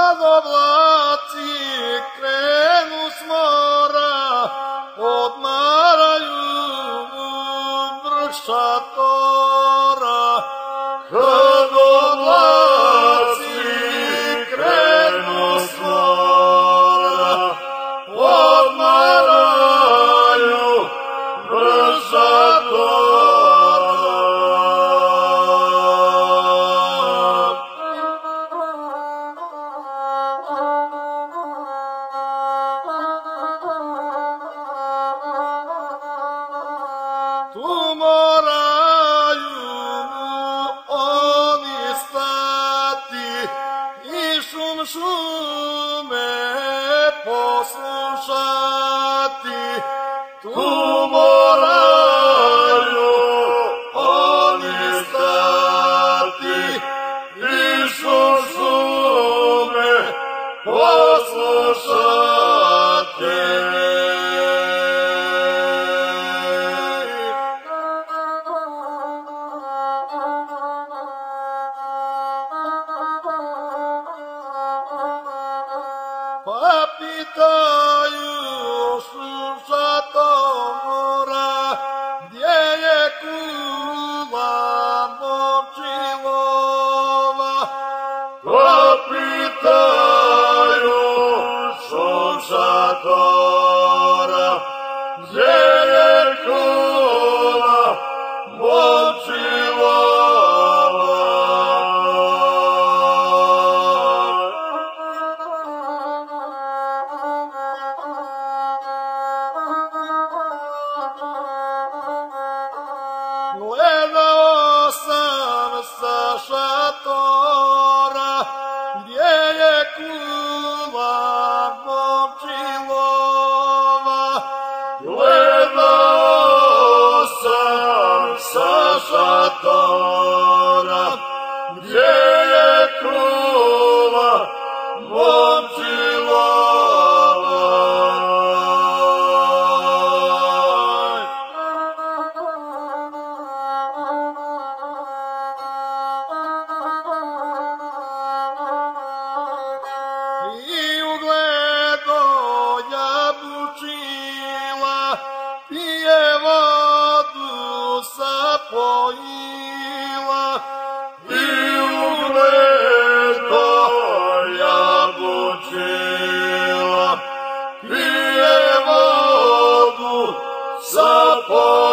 Kad oblaci krenu s mora, odmaraju vrša tora. Kad oblaci krenu s mora, odmaraju vrša tora. Tu moraju oni stati i šum šume poslušati. Tu moraju oni stati i šum šume poslušati. Pa pitaju slušatora, gdje je kula Momčilova? Pa pitaju slušatora, gdje je kula Momčilova? Gledao sam sa šatora, gdje je kula Momčilova. Gledao sam sa šatora, gdje je kula Momčilova. I ugledo jabučila, pije vodu sapojila. I ugledo jabučila, pije vodu sapojila.